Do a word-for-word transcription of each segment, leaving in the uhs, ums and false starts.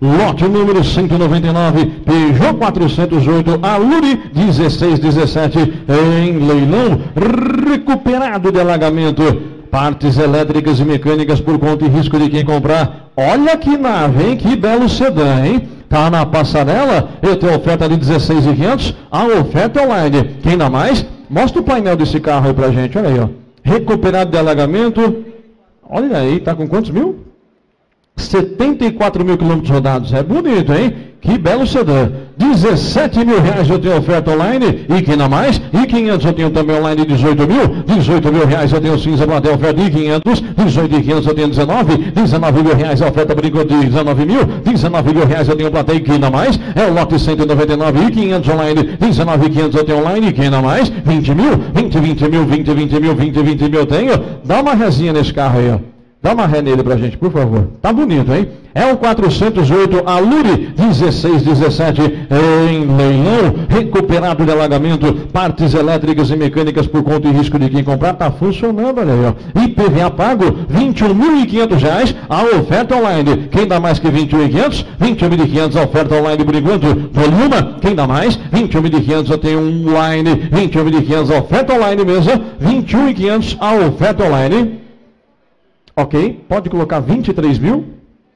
Lote número cento e noventa e nove, Peugeot quatrocentos e oito, Aluri dezesseis dezessete, em leilão, recuperado de alagamento. Partes elétricas e mecânicas por conta e risco de quem comprar. Olha que nave, hein? Que belo sedã, hein? Tá na passarela, eu tenho oferta de dezesseis mil e quinhentos, a oferta online. Quem dá mais? Mostra o painel desse carro aí pra gente, olha aí, ó. Recuperado de alagamento. Olha aí, tá com quantos mil? setenta e quatro mil quilômetros rodados, é bonito, hein? Que belo sedã. dezessete mil reais eu tenho oferta online, e quem não mais? E quinhentos eu tenho também online, dezoito mil. dezoito mil reais eu tenho cinza para ter oferta e quinhentos. dezoito mil e quinhentos eu tenho dezenove. dezenove mil reais a oferta por enquanto de dezenove mil. dezenove mil reais eu tenho plateia e quem não mais? É o lote cento e noventa e nove e quinhentos online. dezenove mil e quinhentos eu tenho online e quem não mais? vinte mil. vinte, vinte mil, vinte, vinte mil, vinte, vinte mil eu tenho. Dá uma resinha nesse carro aí, ó. Dá uma ré nele pra gente, por favor. Tá bonito, hein? É o quatrocentos e oito Aluri dezesseis dezessete em leilão, recuperado de alagamento, partes elétricas e mecânicas por conta e risco de quem comprar. Tá funcionando, olha aí, ó. I P V A pago, vinte e um mil e quinhentos reais, a oferta online. Quem dá mais que vinte e um mil e quinhentos? vinte e um mil e quinhentos a oferta online por enquanto. Dou-lhe uma, quem dá mais? vinte e um mil e quinhentos eu tenho online, vinte e um mil e quinhentos a oferta online mesmo, vinte e um mil e quinhentos a oferta online. Ok, pode colocar vinte e três mil.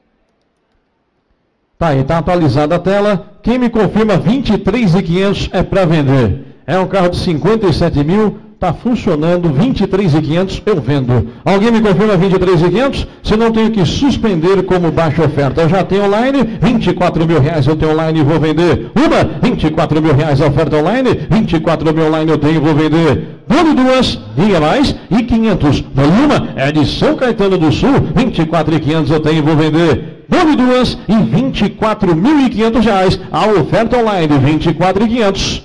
Tá aí, tá atualizada a tela. Quem me confirma vinte e três mil e quinhentos é para vender. É um carro de cinquenta e sete mil, tá funcionando, vinte e três mil e quinhentos eu vendo. Alguém me confirma vinte e três mil e quinhentos? Se não, tenho que suspender como baixa oferta. Eu já tenho online, vinte e quatro mil reais eu tenho online e vou vender. Uma, vinte e quatro mil reais a oferta online, vinte e quatro mil online eu tenho e vou vender. Dou-lhe duas, vinha mais, e quinhentos. Dou-lhe uma, é de São Caetano do Sul, vinte e quatro mil e quinhentos eu tenho e vou vender. Dou-lhe duas, e vinte e quatro mil e quinhentos reais. A oferta online, vinte e quatro mil e quinhentos.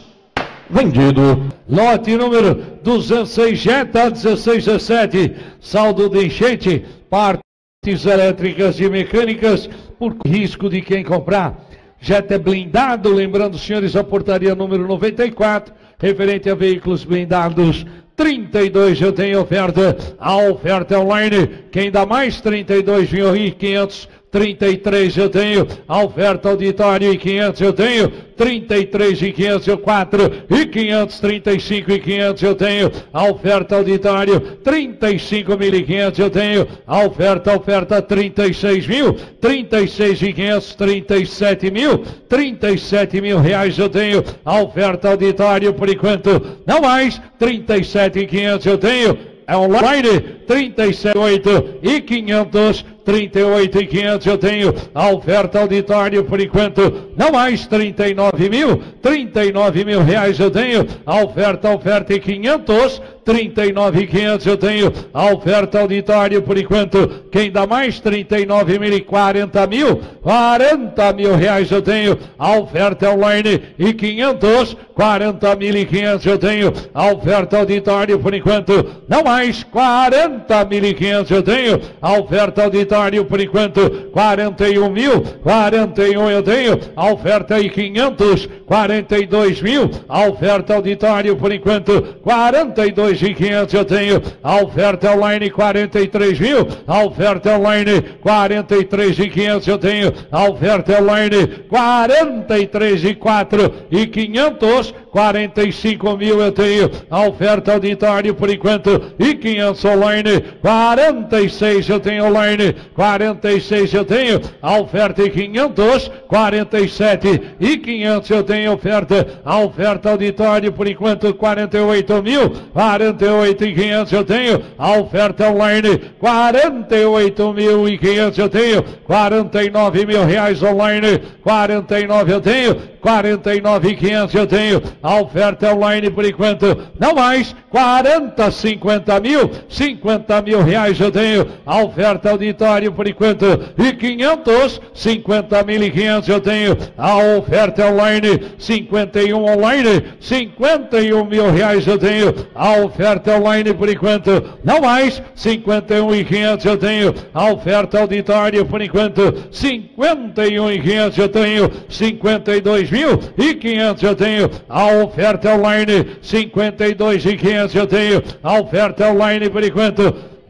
Vendido. Lote número duzentos e seis, Jetta dezesseis dezessete, saldo de enchente, partes elétricas e mecânicas, por risco de quem comprar. Jetta é blindado, lembrando, senhores, a portaria número noventa e quatro, referente a veículos blindados. trinta e dois eu tenho oferta, a oferta online, quem dá mais? trinta e dois mil e quinhentos. trinta e três eu tenho, a oferta auditório e quinhentos eu tenho, trinta e três e quinhentos eu quatro e quinhentos, trinta e cinco e quinhentos eu tenho, a oferta auditório, trinta e cinco mil e quinhentos eu tenho, a oferta, oferta trinta e seis mil, trinta e seis e quinhentos, trinta e sete mil, trinta e sete mil reais eu tenho, a oferta auditório por enquanto, não mais, trinta e sete e quinhentos eu tenho, é online, trinta e sete, oito e quinhentos, trinta e oito e quinhentos eu tenho, a oferta auditório por enquanto, não mais, trinta e nove mil, trinta e nove mil reais eu tenho, a oferta, oferta e quinhentos, trinta e nove e quinhentos eu tenho, a oferta auditório por enquanto, quem dá mais? trinta e nove mil e quarenta mil, quarenta mil reais eu tenho, a oferta online e quinhentos, quarenta mil e quinhentos eu tenho, a oferta auditório por enquanto, não mais, quarenta mil e quinhentos eu tenho, a oferta auditório por enquanto, quarenta e um mil, quarenta e um eu tenho, a oferta e quinhentos, quarenta e dois mil, a oferta auditório por enquanto, quarenta e dois e quinhentos eu tenho, a oferta online quarenta e três mil, a oferta online quarenta e três e quinhentos eu tenho, a oferta online quarenta e três e quatro e quinhentos, quarenta e cinco mil eu tenho, a oferta auditório por enquanto e quinhentos online, quarenta e seis eu tenho online, quarenta e seis eu tenho, a oferta e quinhentos, quarenta e sete e quinhentos eu tenho oferta, a oferta auditório por enquanto quarenta e oito mil, quarenta e oito e quinhentos eu tenho, a oferta online quarenta e oito mil e quinhentos eu tenho, quarenta e nove mil reais online, quarenta e nove eu tenho, quarenta e nove e quinhentos eu tenho, a oferta online por enquanto, não mais, quarenta, cinquenta mil, cinquenta mil reais eu tenho, a oferta auditório por enquanto, e quinhentos, cinquenta mil e quinhentos eu tenho, a oferta online, cinquenta e um online, cinquenta e um mil reais eu tenho, a oferta online por enquanto, não mais, cinquenta e um e quinhentos eu tenho, a oferta auditório por enquanto, cinquenta e um e quinhentos eu tenho, cinquenta e dois mil e quinhentos eu tenho, a oferta online, cinquenta e dois e quinhentos eu tenho, a oferta online por enquanto,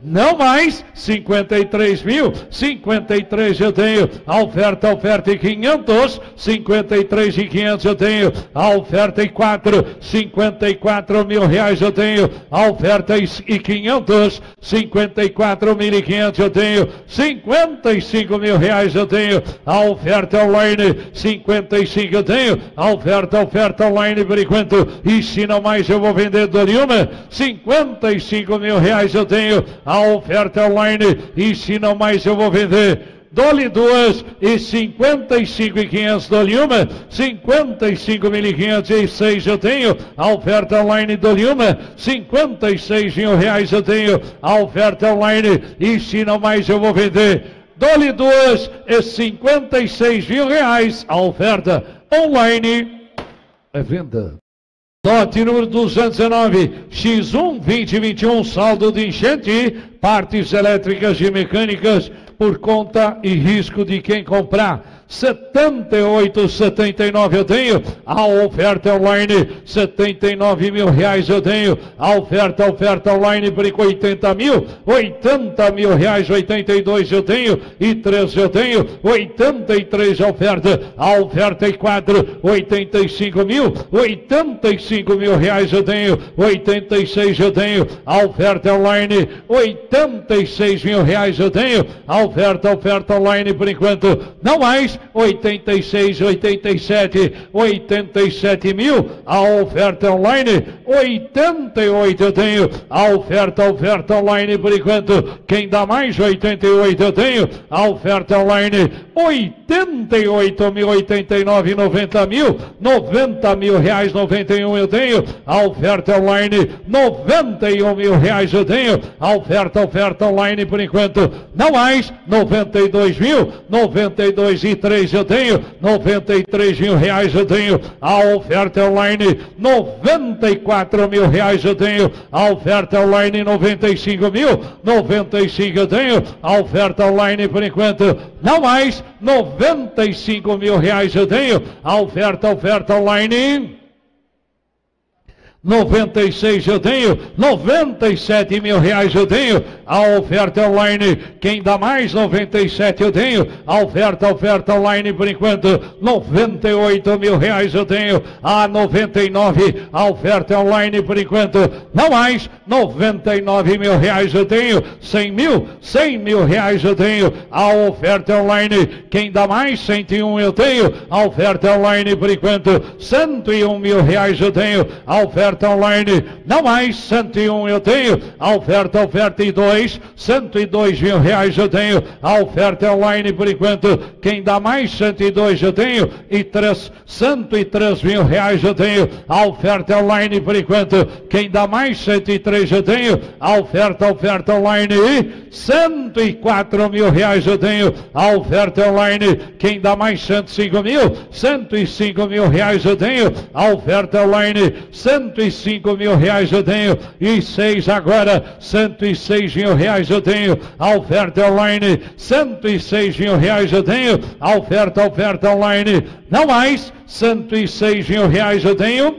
não mais, cinquenta e três mil, cinquenta e três eu tenho, a oferta, oferta e quinhentos, cinquenta e três e quinhentos eu tenho, a oferta e quatro, cinquenta e quatro mil reais eu tenho, a oferta e quinhentos, cinquenta e quatro mil e quinhentos eu tenho, cinquenta e cinco mil reais eu tenho, a oferta online, cinquenta e cinco eu tenho, a oferta, oferta online por enquanto, e se não mais eu vou vender dou-lhe uma, cinquenta e cinco mil reais eu tenho, a oferta online, e se não mais eu vou vender, dou-lhe duas, e cinquenta e cinco mil e quinhentos dou-lhe uma, cinquenta e cinco mil e quinhentos e seis eu tenho, a oferta online dou-lhe uma, cinquenta e seis mil reais eu tenho, a oferta online, e se não mais eu vou vender, dou-lhe duas, e cinquenta e seis mil reais, a oferta online é venda. Lote número duzentos e nove, X um vinte vinte e um, saldo de enchente, partes elétricas e mecânicas, por conta e risco de quem comprar. setenta e oito, setenta e nove eu tenho, a oferta online, setenta e nove mil reais eu tenho, a oferta, oferta online, por oitenta mil, oitenta mil reais, oitenta e dois eu tenho, e três eu tenho, oitenta e três a oferta, a oferta e quatro, oitenta e cinco mil, oitenta e cinco mil reais eu tenho, oitenta e seis eu tenho, a oferta online, oitenta e seis mil reais eu tenho, a oferta, oferta online, por enquanto, não mais, oitenta e seis, oitenta e sete, oitenta e sete mil, a oferta online, oitenta e oito eu tenho, a oferta, oferta online por enquanto, quem dá mais, oitenta e oito eu tenho, a oferta online, oitenta e oito mil, oitenta e nove, noventa mil, noventa mil reais, noventa e um eu tenho, a oferta online, noventa e um mil reais eu tenho, a oferta, oferta online por enquanto, não mais, noventa e dois mil, noventa e dois e três eu tenho, noventa e três mil reais eu tenho, a oferta online, noventa e quatro mil reais eu tenho, a oferta online, noventa e cinco mil, noventa e cinco eu tenho, a oferta online por enquanto, não mais, noventa e cinco mil reais eu tenho, a oferta, oferta online, noventa e seis eu tenho, noventa e sete mil reais eu tenho, a oferta online, quem dá mais, noventa e sete eu tenho, a oferta, oferta online por enquanto, noventa e oito mil reais eu tenho, a noventa e nove, a oferta online por enquanto, não mais, noventa e nove mil reais eu tenho, cem mil, cem mil reais eu tenho, a oferta online, quem dá mais, cento e um eu tenho, a oferta online por enquanto, cento e um mil reais eu tenho, a oferta online, não mais, cento e um eu tenho, a oferta, oferta e dois, cento e dois mil reais eu tenho, a oferta online por enquanto, quem dá mais, cento e dois eu tenho, e três, cento e três mil reais eu tenho, a oferta online por enquanto, quem dá mais, cento e três eu tenho, a oferta, oferta online, e cento e quatro mil reais eu tenho, a oferta online, quem dá mais, cento e cinco mil, cento e cinco mil reais eu tenho, a oferta online, cento e cinco mil reais eu tenho, e seis agora, cento e seis mil reais eu tenho, a oferta online, cento e seis mil reais eu tenho, a oferta, oferta online, não mais, cento e seis mil reais eu tenho,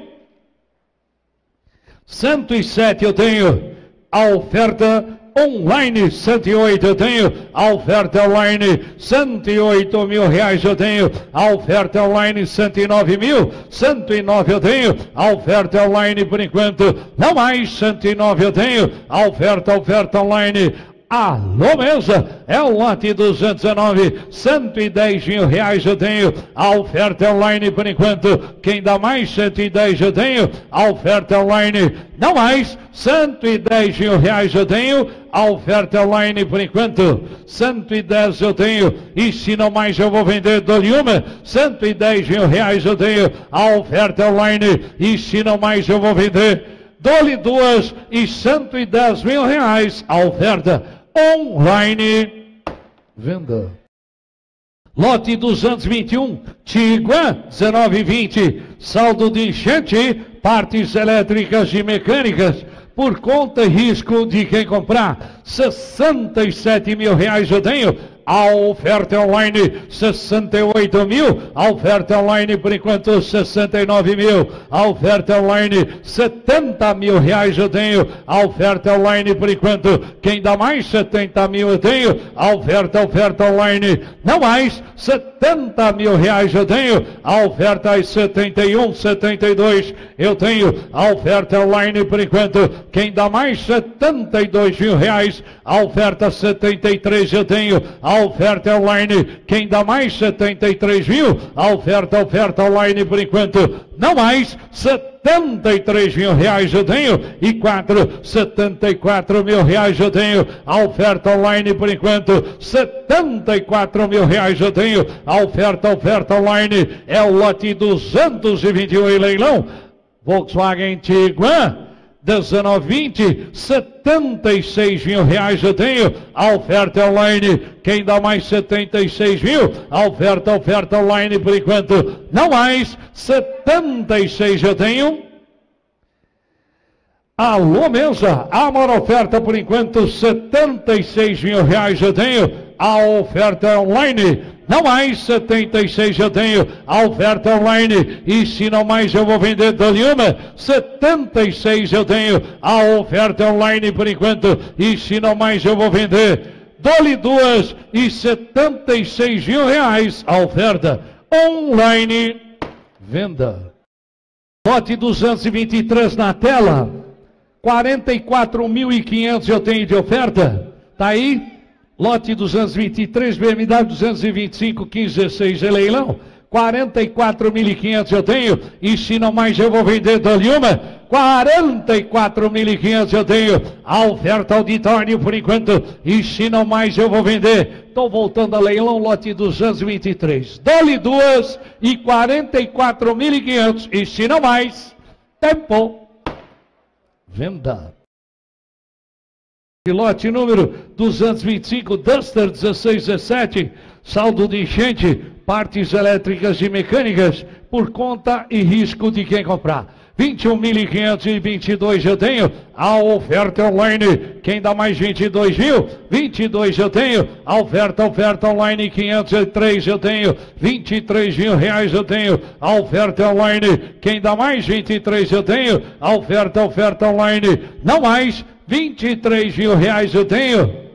cento e sete eu tenho, a oferta online, cento e oito eu tenho, a oferta online, cento e oito mil reais eu tenho, a oferta online, cento e nove mil, cento e nove eu tenho, a oferta online por enquanto, não mais, cento e nove eu tenho, a oferta, oferta online, alô mesa, é o lote duzentos e nove, cento e dez mil reais eu tenho, a oferta online por enquanto, quem dá mais, cento e dez eu tenho, a oferta online, não mais, cento e dez mil reais eu tenho, a oferta online por enquanto, cento e dez eu tenho, e se não mais eu vou vender, dou-lhe uma, cento e dez mil reais eu tenho, a oferta online, e se não mais eu vou vender, dou-lhe duas, e cento e dez mil reais, a oferta online, venda. Lote duzentos e vinte e um, Tiguan dezenove e vinte, saldo de enchente, partes elétricas e mecânicas, por conta e risco de quem comprar, sessenta e sete mil reais eu tenho, A oferta online, sessenta e oito mil. A oferta online, por enquanto, sessenta e nove mil. A oferta online, setenta mil reais eu tenho. A oferta online, por enquanto, quem dá mais? setenta mil eu tenho. A oferta, oferta online, não mais. setenta mil reais eu tenho. A oferta é setenta e um, setenta e dois eu tenho. A oferta online, por enquanto, quem dá mais? setenta e dois mil reais. A oferta setenta e três eu tenho. A oferta online, quem dá mais? setenta e três mil. A oferta, oferta online, por enquanto, não mais. setenta e três mil reais eu tenho. E quatro, setenta e quatro mil reais eu tenho. A oferta online, por enquanto, setenta e quatro mil reais eu tenho. A oferta, oferta online, é o lote duzentos e vinte e um em leilão. Volkswagen Tiguan dezenove vinte, setenta e seis mil reais eu tenho. A oferta online, quem dá mais? setenta e seis mil. A oferta, oferta online, por enquanto, não mais. setenta e seis eu tenho. Alô, mesa, a maior oferta, por enquanto, setenta e seis mil reais eu tenho. A oferta online, não mais. setenta e seis eu tenho. A oferta online, e se não mais eu vou vender, dou-lhe uma. setenta e seis eu tenho. A oferta online, por enquanto, e se não mais eu vou vender, dou-lhe duas. E setenta e seis mil reais a oferta online. Venda. Lote duzentos e vinte e três na tela. quarenta e quatro mil e quinhentos eu tenho de oferta. Tá aí? Lote duzentos e vinte e três, B M W duzentos e vinte e cinco, quinze, dezesseis, é leilão. quarenta e quatro mil e quinhentos eu tenho. E se não mais eu vou vender, dou-lhe uma. quarenta e quatro mil e quinhentos eu tenho. A oferta auditório, por enquanto. E se não mais eu vou vender. Estou voltando a leilão, lote duzentos e vinte e três. Dou-lhe duas. E quarenta e quatro mil e quinhentos. E se não mais, tempo. Venda. Lote número duzentos e vinte e cinco, Duster dezesseis dezessete, saldo de enchente, partes elétricas e mecânicas, por conta e risco de quem comprar. vinte e um mil quinhentos e vinte e dois eu tenho. A oferta online, quem dá mais? vinte e dois mil. vinte e dois eu tenho. A oferta, oferta online, quinhentos e três eu tenho. vinte e três mil reais eu tenho. A oferta online, quem dá mais? vinte e três eu tenho. A oferta, oferta online, não mais. vinte e três mil reais eu tenho.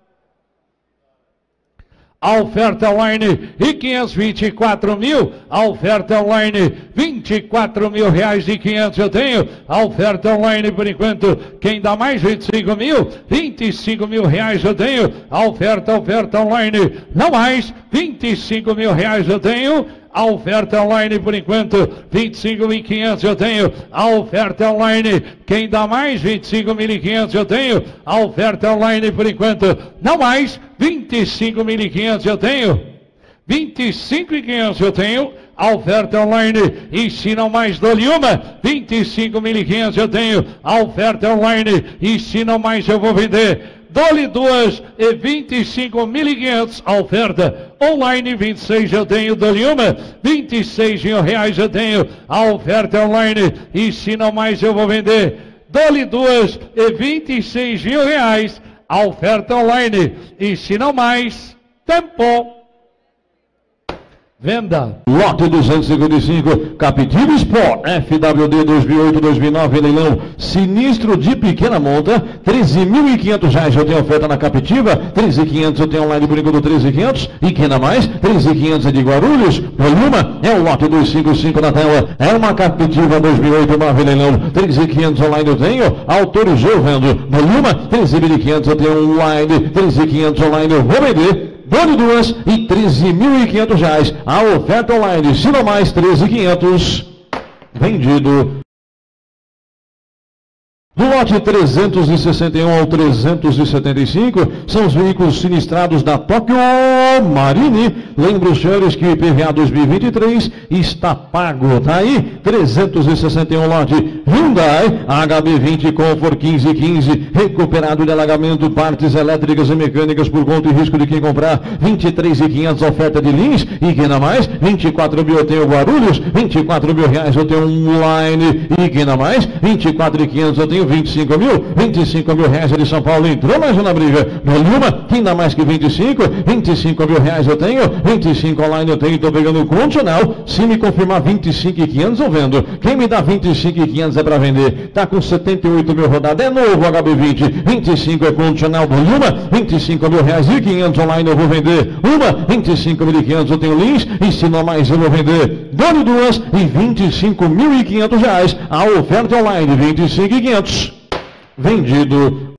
A oferta online e quinhentos e vinte e quatro mil. A oferta online, vinte e quatro mil reais e quinhentos eu tenho. A oferta online, por enquanto, quem dá mais? vinte e cinco mil. vinte e cinco mil reais eu tenho. A oferta, oferta online, não mais. vinte e cinco mil reais eu tenho. A oferta online, por enquanto, vinte e cinco mil e quinhentos eu tenho. A oferta online, quem dá mais? vinte e cinco mil e quinhentos eu tenho. A oferta online, por enquanto, não mais. vinte e cinco mil e quinhentos eu tenho. vinte e cinco mil e quinhentos eu tenho. A oferta online, e se não mais, dou-lhe uma. vinte e cinco mil e quinhentos eu tenho. A oferta online, e se não mais eu vou vender. Dou-lhe duas e vinte e cinco mil e quinhentos a oferta. Online vinte e seis eu tenho, dou-lhe uma. vinte e seis mil reais eu tenho. A oferta online, e se não mais eu vou vender. Dou-lhe duas e vinte e seis mil reais a oferta online. E se não mais, tempo. Venda. Lote duzentos e cinquenta e cinco, Captiva Sport, F W D dois mil e oito, dois mil e nove, leilão sinistro de pequena monta, treze mil e quinhentos reais eu tenho oferta na Captiva, treze mil e quinhentos eu tenho online por enquanto, treze mil e quinhentos, e quem dá mais? treze mil e quinhentos é de Guarulhos, Paluma, é o lote duzentos e cinquenta e cinco na tela, é uma Captiva dois mil e oito, nove, leilão, treze mil e quinhentos online eu tenho, autorizou vendo, Paluma, treze mil e quinhentos eu tenho online, treze mil e quinhentos online eu vou vender. Dou-lhe duas e treze mil e quinhentos reais. A oferta online, se não mais, treze mil e quinhentos. Vendido. Do lote trezentos e sessenta e um ao trezentos e setenta e cinco, são os veículos sinistrados da Tóquio Marine. Lembro, senhores, que I P V A dois mil e vinte e três está pago. Tá aí, trezentos e sessenta e um lote Hyundai H B vinte Comfort quinze quinze, recuperado de alagamento, partes elétricas e mecânicas por conta e risco de quem comprar. vinte e três mil e quinhentos oferta de Lins, e quem dá mais? vinte e quatro mil eu tenho Guarulhos, vinte e quatro mil reais eu tenho online, e quem dá mais? vinte e quatro mil e quinhentos eu tenho vinte e cinco mil, vinte e cinco mil reais é de São Paulo, entrou mais uma briga. No Luma, quem dá mais que vinte e cinco? vinte e cinco mil reais eu tenho, vinte e cinco online eu tenho, estou pegando o condicional. Se me confirmar vinte e cinco mil e quinhentos eu vendo. Quem me dá vinte e cinco mil e quinhentos é para vender. Tá com setenta e oito mil rodadas, é novo H B vinte. vinte e cinco é condicional do Luma, vinte e cinco mil reais e quinhentos online eu vou vender. Uma, vinte e cinco mil e quinhentos eu tenho Lins, ensino mais eu vou vender. Dole duas e vinte e cinco mil e quinhentos reais. A oferta online, vinte e cinco mil e quinhentos. Vendido.